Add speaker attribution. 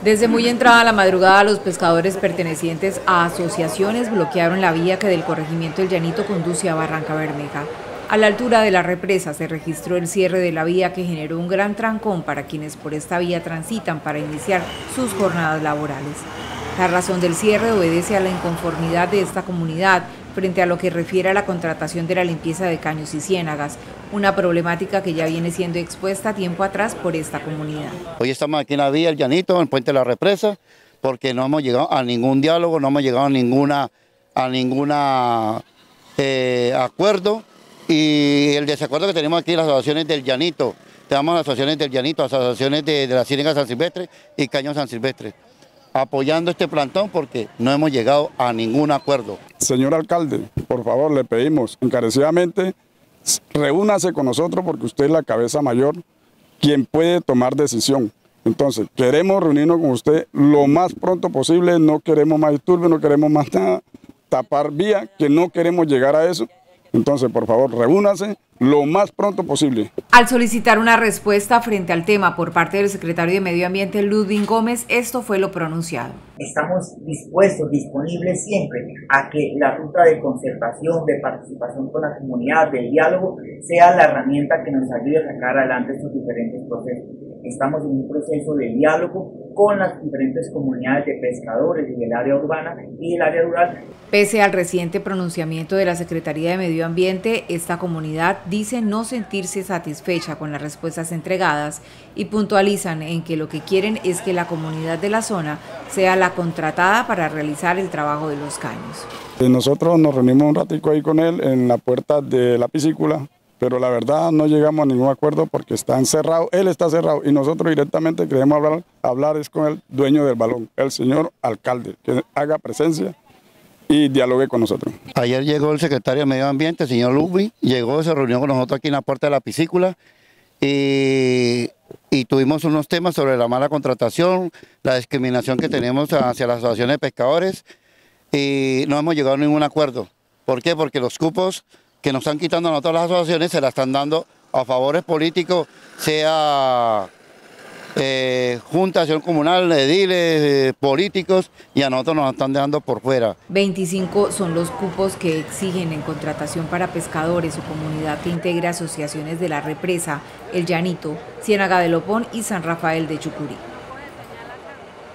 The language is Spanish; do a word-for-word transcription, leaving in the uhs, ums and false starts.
Speaker 1: Desde muy entrada la madrugada, los pescadores pertenecientes a asociaciones bloquearon la vía que del corregimiento El Llanito conduce a Barranca Bermeja. A la altura de la represa se registró el cierre de la vía que generó un gran trancón para quienes por esta vía transitan para iniciar sus jornadas laborales. La razón del cierre obedece a la inconformidad de esta comunidad frente a lo que refiere a la contratación de la limpieza de caños y ciénagas, una problemática que ya viene siendo expuesta tiempo atrás por esta comunidad.
Speaker 2: Hoy estamos aquí en la vía El Llanito, en el puente de la represa, porque no hemos llegado a ningún diálogo, no hemos llegado a ninguna, a ninguna eh, acuerdo, y el desacuerdo que tenemos aquí en las asociaciones del Llanito, tenemos las asociaciones del Llanito, las asociaciones de, de la Ciénaga San Silvestre y Cañón San Silvestre, apoyando este plantón porque no hemos llegado a ningún acuerdo.
Speaker 3: Señor alcalde, por favor, le pedimos encarecidamente, reúnase con nosotros porque usted es la cabeza mayor, quien puede tomar decisión. Entonces, queremos reunirnos con usted lo más pronto posible, no queremos más disturbios, no queremos más nada, tapar vía, que no queremos llegar a eso. Entonces, por favor, reúnase lo más pronto posible.
Speaker 1: Al solicitar una respuesta frente al tema por parte del secretario de Medio Ambiente, Ludwig Gómez, esto fue lo pronunciado.
Speaker 4: Estamos dispuestos, disponibles siempre a que la ruta de concertación, de participación con la comunidad, de diálogo, sea la herramienta que nos ayude a sacar adelante estos diferentes procesos. Estamos en un proceso de diálogo con las diferentes comunidades de pescadores del área urbana y del área rural.
Speaker 1: Pese al reciente pronunciamiento de la Secretaría de Medio Ambiente, esta comunidad dice no sentirse satisfecha con las respuestas entregadas y puntualizan en que lo que quieren es que la comunidad de la zona sea la contratada para realizar el trabajo de los caños.
Speaker 3: Nosotros nos reunimos un ratico ahí con él en la puerta de la piscícula, pero la verdad no llegamos a ningún acuerdo porque está encerrado, él está cerrado y nosotros directamente queremos hablar, hablar es con el dueño del balón, el señor alcalde, que haga presencia y dialogue con nosotros.
Speaker 2: Ayer llegó el secretario de Medio Ambiente, el señor Ludwig, llegó, se reunió con nosotros aquí en la puerta de la piscícula y, y tuvimos unos temas sobre la mala contratación, la discriminación que tenemos hacia las asociaciones de pescadores y no hemos llegado a ningún acuerdo. ¿Por qué? Porque los cupos que nos están quitando a nosotros las asociaciones se las están dando a favores políticos, sea eh, Junta de Acción Comunal, ediles, eh, políticos, y a nosotros nos están dejando por fuera.
Speaker 1: veinticinco son los cupos que exigen en contratación para pescadores o comunidad que integre asociaciones de la represa, El Llanito, Ciénaga de Lopón y San Rafael de Chucurí.